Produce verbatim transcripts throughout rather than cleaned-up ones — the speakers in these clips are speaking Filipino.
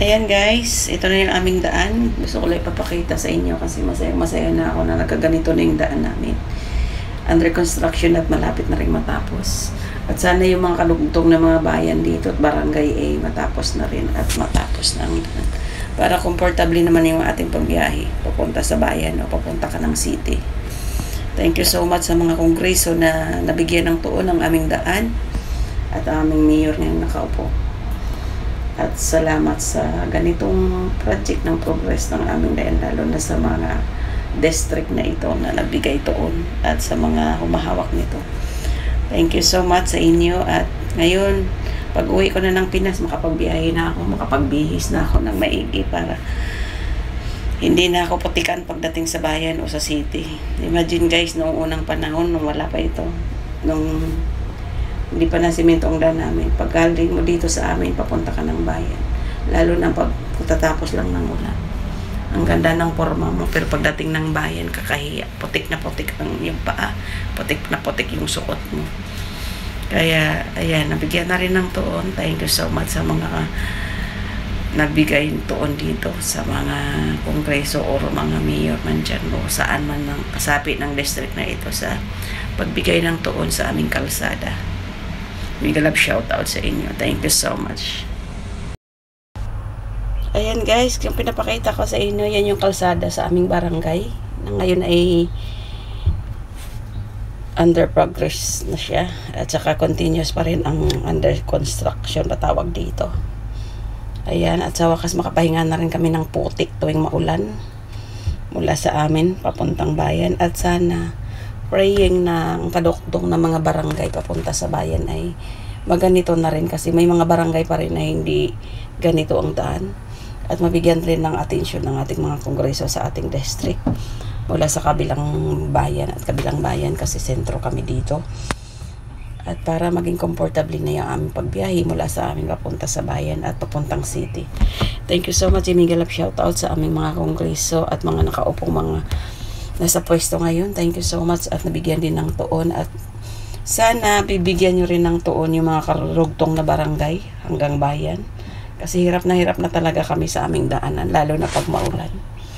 Ayan guys, ito na yung aming daan. Gusto ko lang ipapakita sa inyo kasi masaya-masaya na ako na nagkaganito na yung daan namin. Under construction at malapit na rin matapos. At sana yung mga kalugtong na mga bayan dito at barangay A matapos na rin at matapos na ang daan. Para komportable naman yung ating pagbiyahe. Papunta sa bayan o papunta ka ng city. Thank you so much sa mga kongreso na nabigyan ng tuon ang aming daan at aming mayor ngayong nakaupo. At salamat sa ganitong project ng progress ng aming dayan, lalo na sa mga district na ito na nagbigay tuon at sa mga humahawak nito. Thank you so much sa inyo. At ngayon, pag uwi ko na ng Pinas, makapagbiyahe na ako, makapagbihis na ako ng maigi para hindi na ako putikan pagdating sa bayan o sa city. Imagine guys, noong unang panahon, nung wala pa ito, nung hindi pa na simento ang daan namin. Pag galing mo dito sa amin, papunta ka ng bayan. Lalo na pag tatapos lang ng ulan. Ang ganda ng forma mo, pero pagdating ng bayan, kakahiya. Putik na putik ang yung paa. Putik na putik yung suot mo. Kaya, ayan, nabigyan na rin ng tuon. Thank you so much sa mga nagbigay ng tuon dito. Sa mga kongreso o mga mayor man dyan o saan man ng kasapi ng district na ito sa pagbigay ng tuon sa aming kalsada. Mega love shout out sa inyo. Thank you so much. Ayan guys, yung pinapakita ko sa inyo, yan yung kalsada sa aming barangay. Na ngayon ay under progress na siya. At saka continuous pa rin ang under construction na tawag dito. Ayan, at sa wakas makapahinga na rin kami ng putik tuwing maulan. Mula sa amin, papuntang bayan. At sana praying na ang kaduktong na mga barangay papunta sa bayan ay maganito na rin kasi may mga barangay pa rin na hindi ganito ang daan at mabigyan rin ng atensyon ng ating mga kongreso sa ating district mula sa kabilang bayan at kabilang bayan kasi sentro kami dito at para maging comfortable na yung aming pagbiyahe mula sa amin papunta sa bayan at papuntang city. Thank you so much, mega love shout out sa aming mga kongreso at mga nakaupong mga nasa pwesto ngayon. Thank you so much at nabigyan din ng tuon at sana bibigyan nyo rin ng tuon yung mga karugtong na barangay hanggang bayan kasi hirap na hirap na talaga kami sa aming daanan lalo na pag maulan.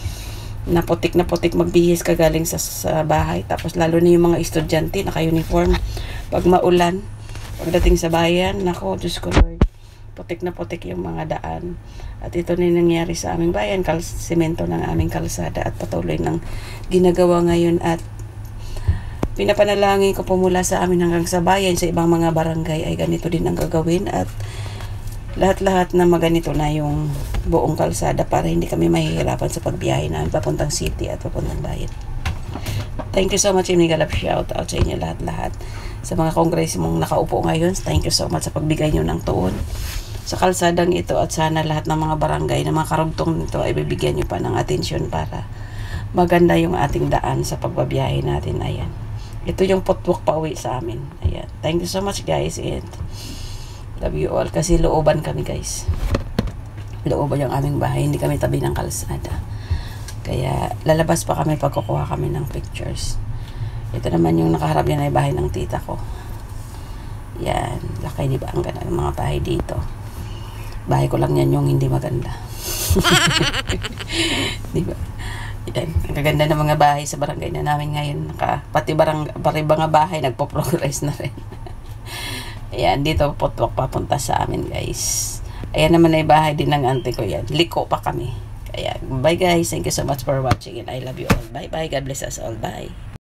Naputik na putik magbihis ka galing sa, sa bahay tapos lalo na yung mga estudyante naka-uniform pag maulan pagdating sa bayan, nako Diyos ko Lord, putik na putik yung mga daan. At ito na nangyari sa aming bayan, kal semento ng aming kalsada at patuloy ng ginagawa ngayon at pinapanalangin ko po mula sa amin hanggang sa bayan sa ibang mga barangay ay ganito din ang gagawin at lahat-lahat na maganito na yung buong kalsada para hindi kami mahihirapan sa pagbiyahe namin papuntang city at papuntang bayan. Thank you so much, mega love shout out sa inyo lahat-lahat sa mga kongreso mong nakaupo ngayon. Thank you so much sa pagbigay nyo ng tuon sa kalsadang ito at sana lahat ng mga barangay na mga karugtong nito ay bibigyan nyo pa ng atensyon para maganda yung ating daan sa pagbabiyahe natin. Ayan. Ito yung potwok pa uwi sa amin. Ayan. Thank you so much guys and love you all kasi looban kami guys. Looban yung aming bahay. Hindi kami tabi ng kalsada. Kaya lalabas pa kami pag kukuha kami ng pictures. Ito naman yung nakaharap yan ay bahay ng tita ko. Yan. Laki diba ang ganda ng mga bahay dito. Bahay ko lang yan yung hindi maganda. Diba? Yan. Ang gaganda ng mga bahay sa barangay na namin ngayon. Naka, pati barang, pati mga bahay nagpo-progress na rin. Ayan. Dito potwak papunta sa amin guys. Ayan naman ay bahay din ng auntie ko yan. Liko pa kami. Ayan. Bye guys. Thank you so much for watching and I love you all. Bye bye. God bless us all. Bye.